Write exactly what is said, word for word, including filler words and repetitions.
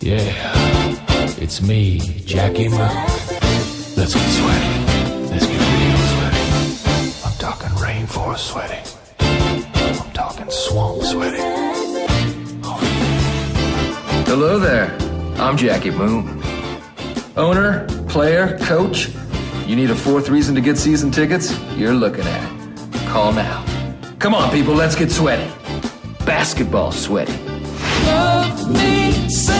Yeah, it's me, Jackie Moon. Let's get sweaty. Let's get real sweaty. I'm talking rainforest sweaty. I'm talking swamp sweaty. Oh, yeah. Hello there. I'm Jackie Moon. Owner, player, coach. You need a fourth reason to get season tickets? You're looking at it. Call now. Come on, people, let's get sweaty. Basketball sweaty. Love me so